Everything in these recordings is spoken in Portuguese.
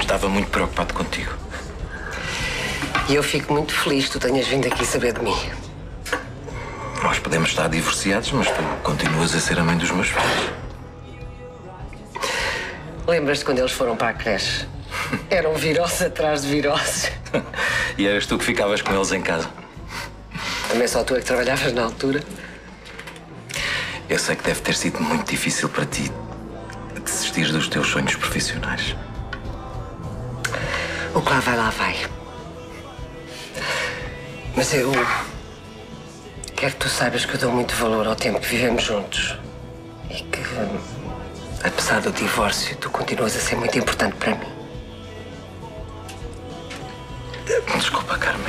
estava muito preocupado contigo. E eu fico muito feliz que tu tenhas vindo aqui saber de mim. Nós podemos estar divorciados, mas tu continuas a ser a mãe dos meus filhos. Lembras-te quando eles foram para a creche? Eram viroses atrás de viroses. E eras tu que ficavas com eles em casa. Também só tu é que trabalhavas na altura. Eu sei que deve ter sido muito difícil para ti desistir dos teus sonhos profissionais. O que lá vai. Mas eu quero que tu saibas que eu dou muito valor ao tempo que vivemos juntos. E que, apesar do divórcio, tu continuas a ser muito importante para mim. Desculpa, Carmen.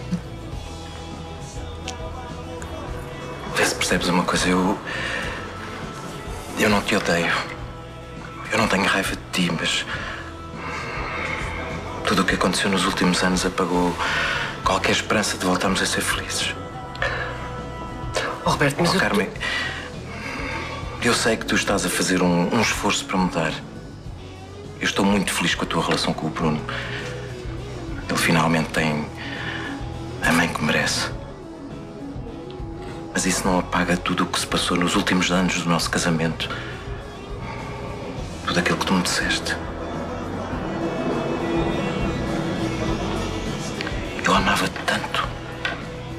Vê se percebes uma coisa. Eu não te odeio. Eu não tenho raiva de ti, mas tudo o que aconteceu nos últimos anos apagou qualquer esperança de voltarmos a ser felizes. Oh, Roberto, mas Carmen, eu sei que tu estás a fazer um esforço para mudar. Eu estou muito feliz com a tua relação com o Bruno. Ele finalmente tem a mãe que merece. Mas isso não apaga tudo o que se passou nos últimos anos do nosso casamento. Tudo aquilo que tu me disseste. Eu amava-te tanto.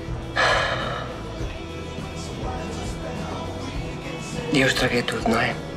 E eu estraguei tudo, não é?